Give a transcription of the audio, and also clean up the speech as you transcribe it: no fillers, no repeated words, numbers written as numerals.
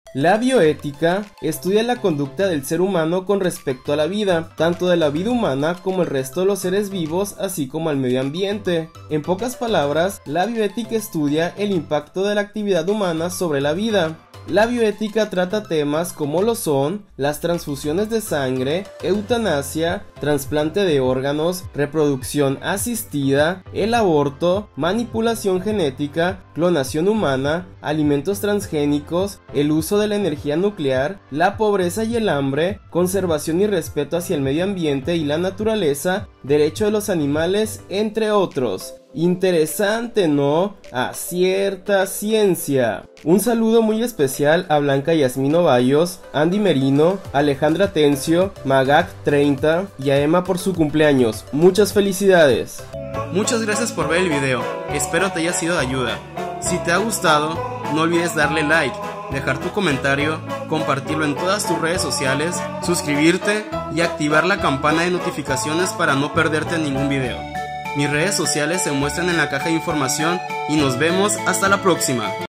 La bioética estudia la conducta del ser humano con respecto a la vida, tanto de la vida humana como el resto de los seres vivos, así como al medio ambiente. En pocas palabras, la bioética estudia el impacto de la actividad humana sobre la vida. La bioética trata temas como lo son las transfusiones de sangre, eutanasia, trasplante de órganos, reproducción asistida, el aborto, manipulación genética, clonación humana, alimentos transgénicos, el uso de la energía nuclear, la pobreza y el hambre, conservación y respeto hacia el medio ambiente y la naturaleza, derecho de los animales, entre otros. Interesante, ¿no? A cierta ciencia. Un saludo muy especial a Blanca Yasmín Ovallos, Andy Merino, Alejandra Tencio, Magak30 y a Emma por su cumpleaños. Muchas felicidades. Muchas gracias por ver el video, espero te haya sido de ayuda. Si te ha gustado, no olvides darle like, dejar tu comentario, compartirlo en todas tus redes sociales, suscribirte y activar la campana de notificaciones para no perderte ningún video. Mis redes sociales se muestran en la caja de información y nos vemos hasta la próxima.